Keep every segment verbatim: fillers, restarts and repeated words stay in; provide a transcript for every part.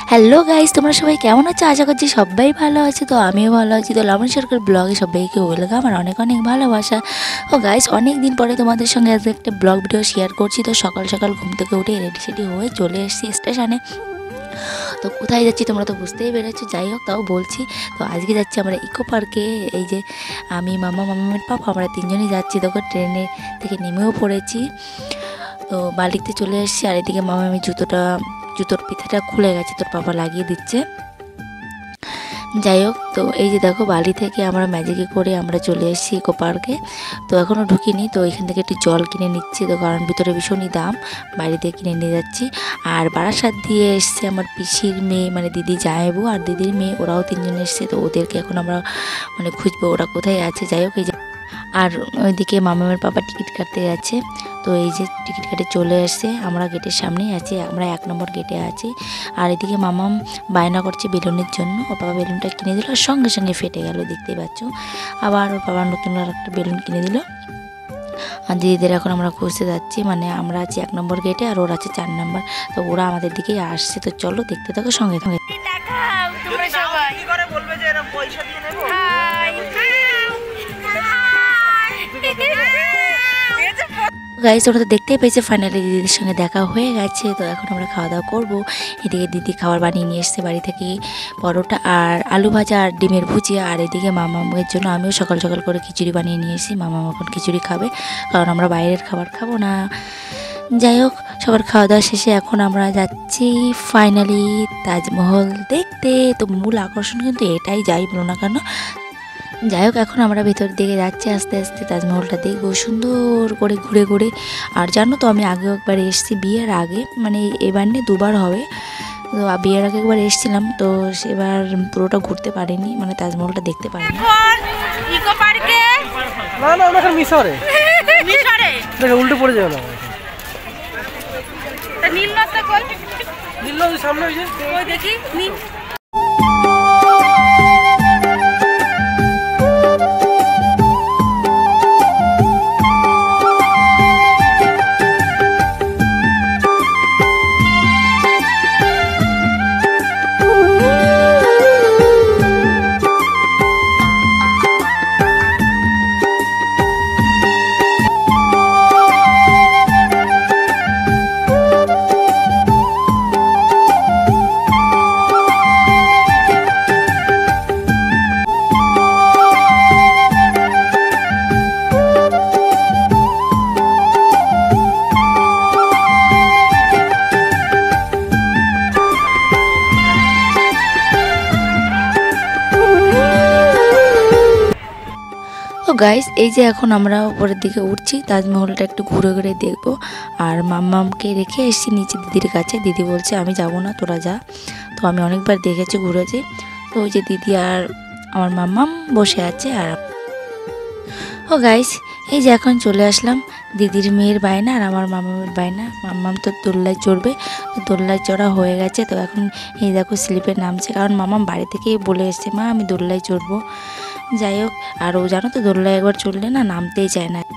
Hello guys, তোমরা সবাই কেমন আছো? আশা করছি সবাই ভালো আছে। তো আমিও ভালো আছি। তো লাবণী সরকার ব্লগে সবাইকে ওয়েলকাম আর অনেক অনেক ভালোবাসা। ও গাইস, অনেক দিন পরে তোমাদের সঙ্গে আজকে একটা ব্লগ ভিডিও শেয়ার করছি। তো সকাল সকাল ঘুম থেকে উঠে রেডি সেডি হয়ে চলে এসেছি স্টেশনে। তো কোথায় যাচ্ছি তোমরা তো বুঝতেই পেরেছো। যাই হোক, তাও বলছি। তো আজকে যাচ্ছি আমরা ইকো পার্কে। এই যে আমি, মামা, মামামের পাপা, আমরা তিনজনই যাচ্ছি। তখন ট্রেনে থেকে নেমেও পড়েছি। তো বাড়িতে চলে এসেছি। আর এদিকে মামা আমি জুতোটা জুতোর পিঠাটা খুলে গেছে, তোর পাপা লাগিয়ে দিচ্ছে। যাই হোক, তো এই যে দেখো, বালি থেকে আমরা ম্যাজিকে করে আমরা চলে এসেছি ইকো পার্কে। তো এখনও ঢুকিনি। তো এখান থেকে একটু জল কিনে নিচ্ছি। তো কারণ ভিতরে ভীষণই দাম, বাইরে দিয়ে কিনে নিয়ে যাচ্ছি। আর বারাসাত দিয়ে এসছে আমার পিসির মেয়ে, মানে দিদি জামাইবু আর দিদির মেয়ে, ওরাও তিনজন এসছে। তো ওদেরকে এখন আমরা মানে খুঁজবো ওরা কোথায় আছে। যাই হোক, এই যে আর ওইদিকে মামামের পাপা টিকিট কাটতে গেছে। তো এই যে টিকিট কাটে চলে এসছে। আমরা গেটের সামনেই আছি, আমরা এক নম্বর গেটে আছি। আর এদিকে মামাম বায়না করছে বেলুনের জন্য। ওর বাবা বেলুনটা কিনে দিল আর সঙ্গে সঙ্গে ফেটে গেল, দেখতেই পাচ্ছ। আবার ওর বাবা নতুন আর একটা বেলুন কিনে দিল। আর দিদিদের এখন আমরা খুঁজতে যাচ্ছি, মানে আমরা আছি এক নম্বর গেটে আর ওরা আছে চার নম্বর। তো ওরা আমাদের দিকেই আসছে। তো চলো দেখতে থাকো, সঙ্গে সঙ্গে। গাইস, ওরা তো দেখতেই পেয়েছে ফাইনালি দিদির সঙ্গে দেখা হয়ে গেছে। তো এখন আমরা খাওয়া দাওয়া করবো। এদিকে দিদি খাবার বানিয়ে নিয়ে এসছে বাড়ি থেকে, পরোটা আর আলু ভাজা আর ডিমের ভুজিয়া। আর এদিকে মামামের জন্য আমিও সকাল সকাল করে খিচুড়ি বানিয়ে নিয়ে এসেছি। মামা এখন খিচুড়ি খাবে, কারণ আমরা বাইরের খাবার খাবো না। যাই হোক, সবার খাওয়া দাওয়া শেষে এখন আমরা যাচ্ছি ফাইনালি তাজমহল দেখতে। তো মূল আকর্ষণ কিন্তু এটাই, যাই বলো না কেন। যাই হোক, এখন আমরা ভেতর দিকে যাচ্ছি আস্তে আস্তে। তাজমহলটা দেখবো সুন্দর করে ঘুরে ঘুরে। আর জানো তো, আমি আগেও একবার এসেছি বিয়ের আগে, মানে এবার নিয়ে দুবার হবে। তো বিয়ের আগে একবার এসেছিলাম, তো সেবার পুরোটা ঘুরতে পারিনি, মানে তাজমহলটা দেখতে পারিনি। ইকো পার্কে না না, আমরা মিশরে মিশরে দেখো উল্টো পড়ে যাবে না। তা নীল নদটা কই? নীল নদীর সামনে ওই যে, ওই দেখি নীল। তো গাইস, এই যে এখন আমরা উপরের দিকে উঠছি, তাজমহলটা একটু ঘুরে ঘুরে দেখবো। আর মাম্মামকে রেখে এসেছি নিচে দিদির কাছে। দিদি বলছে আমি যাব না, তোরা যা। তো আমি অনেকবার দেখেছি, ঘুরেছি। তো ওই যে দিদি আর আমার মাম্মাম বসে আছে। আর ও গাইস, এই যে এখন চলে আসলাম। দিদির মেয়ের বায়না আর আমার মামামের বায়না। মাম্মাম তো দোল্লায় চড়বে, তো দোল্লায় চড়া হয়ে গেছে। তো এখন এই দেখো স্লিপে নামছে, কারণ মামাম বাড়ি থেকেই বলে এসছে মা আমি দোল্লায় চড়বো। যাই হোক, আর ও জানো তো দোল্লায় একবার চড়লে না নামতেই চায় না।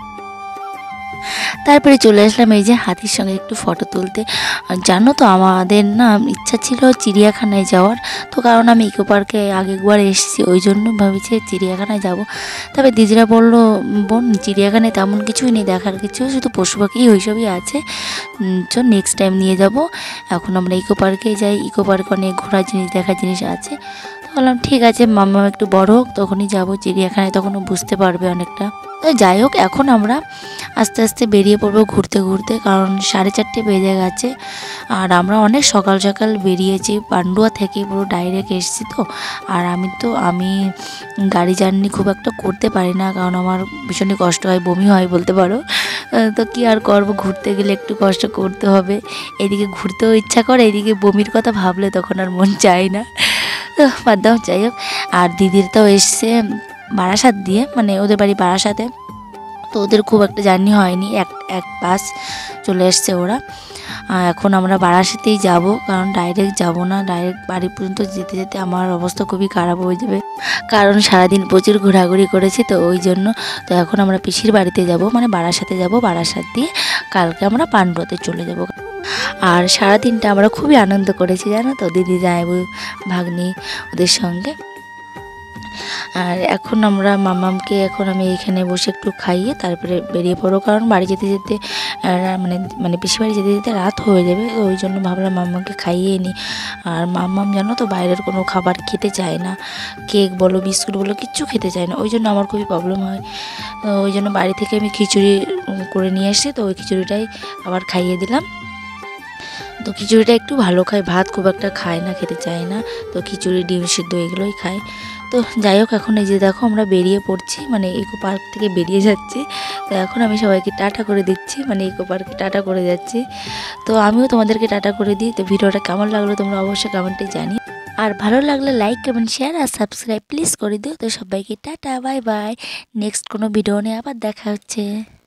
তারপরে চলে আসলাম এই যে হাতির সঙ্গে একটু ফটো তুলতে। জানো তো, আমাদের না ইচ্ছা ছিল চিড়িয়াখানায় যাওয়ার। তো কারণ আমি ইকো পার্কে আগে একবার এসেছি, ওই জন্য ভাবছি চিড়িয়াখানায় যাব। তবে দিদিরা বললো বোন চিড়িয়াখানায় তেমন কিছুই নেই দেখার, কিছু শুধু পশু পাখি ওইসবই আছে, চল নেক্সট টাইম নিয়ে যাব। এখন আমরা ইকো পার্কে যাই। ইকো পার্কে অনেক ঘোরার জিনিস দেখার জিনিস আছে। তো বললাম ঠিক আছে, মামা একটু বড় হোক তখনই যাবো চিড়িয়াখানায়, তখনও বুঝতে পারবে অনেকটা। তো যাই হোক, এখন আমরা আস্তে আস্তে বেরিয়ে পড়বো ঘুরতে ঘুরতে, কারণ সাড়ে চারটে বেজে গেছে। আর আমরা অনেক সকাল সকাল বেরিয়েছি, পান্ডুয়া থেকে পুরো ডাইরেক্ট এসেছি। তো আর আমি তো আমি গাড়ি জার্নি খুব একটা করতে পারি না, কারণ আমার ভীষণই কষ্ট হয়, বমি হয় বলতে পারো। তো কি আর করবো, ঘুরতে গেলে একটু কষ্ট করতে হবে। এদিকে ঘুরতেও ইচ্ছা করে, এদিকে বমির কথা ভাবলে তখন আর মন চায় না। তো বাদ দাও। যাই হোক, আর দিদির তো এসছে বারাসাত দিয়ে, মানে ওদের বাড়ি বারাসাতে। তো ওদের খুব একটা জার্নি হয়নি, এক এক বাস চলে এসছে ওরা। এখন আমরা বারাসাতেই যাব, কারণ ডাইরেক্ট যাব না। ডাইরেক্ট বাড়ি পর্যন্ত যেতে যেতে আমার অবস্থা খুবই খারাপ হয়ে যাবে, কারণ সারাদিন প্রচুর ঘোরাঘুরি করেছি, তো ওই জন্য। তো এখন আমরা পিসির বাড়িতে যাব, মানে বারাসাতে যাব। বারাসাত দিয়ে কালকে আমরা পান্ডুয়াতে চলে যাব। আর সারাদিনটা আমরা খুবই আনন্দ করেছি জানো তো, দিদি জামাইবু ভাগ্নি ওদের সঙ্গে। আর এখন আমরা মামামকে এখন আমি এইখানে বসে একটু খাইয়ে তারপরে বেরিয়ে পড়ো, কারণ বাড়ি যেতে যেতে মানে মানে পিসি বাড়ি যেতে যেতে রাত হয়ে যাবে, ওই জন্য ভাবলাম মাম্মাকে খাইয়ে নিই। আর মাম্মাম জানো তো বাইরের কোনো খাবার খেতে চায় না, কেক বলো বিস্কুট বলো কিচ্ছু খেতে চায় না, ওই জন্য আমার খুবই প্রবলেম হয়। তো ওই জন্য বাড়ি থেকে আমি খিচুড়ি করে নিয়ে এসেছি, তো ওই খিচুড়িটাই আবার খাইয়ে দিলাম। তো খিচুড়িটা একটু ভালো খায়, ভাত খুব একটা খায় না, খেতে চায় না, তো খিচুড়ি ডিম সিদ্ধ এগুলোই খায়। তো যাই হোক এখন এই যে দেখো আমরা বেরিয়ে পড়ছি, মানে ইকো পার্ক থেকে বেরিয়ে যাচ্ছি। তো এখন আমি সবাইকে টাটা করে দিচ্ছি, মানে ইকো পার্কে টাটা করে যাচ্ছি। তো আমিও তোমাদেরকে টাটা করে দিই। তো ভিডিওটা কেমন লাগলো তোমরা অবশ্যই কমেন্টে জানিও, আর ভালো লাগলে লাইক কমেন্ট শেয়ার আর সাবস্ক্রাইব প্লিজ করে দিও। তো সবাইকে টাটা বাই বাই, নেক্সট কোনো ভিডিও নিয়ে আবার দেখা হচ্ছে।